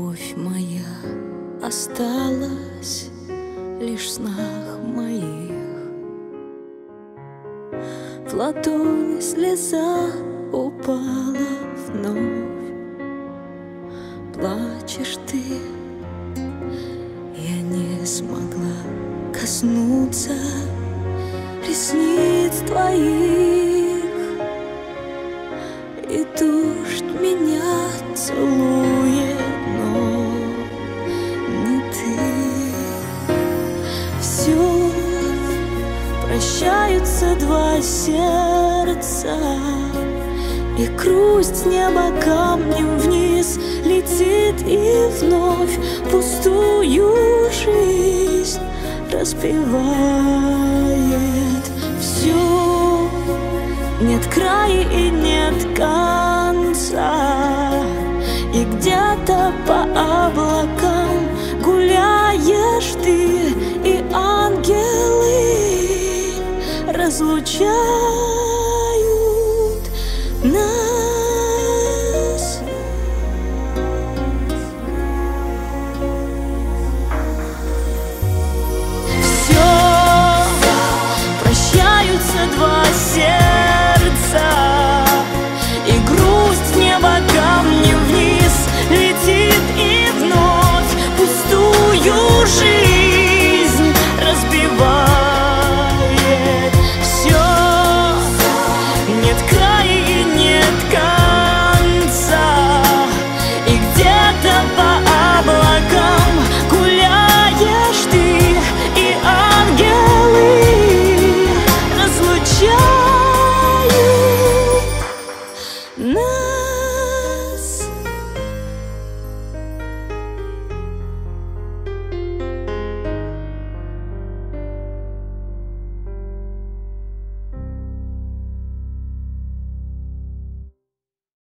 Любовь моя осталась лишь в снах моих. В ладони слеза упала вновь. Плачешь ты, я не смогла коснуться ресниц твоих, и дождь меня целует, но не ты. Все, прощаются два сердца, и грусть с неба камнем вниз летит, и вновь пустую жизнь распевает. Все, нет края и нет конца, и где-то по облакам гуляешь ты, и ангелы разлучают нас.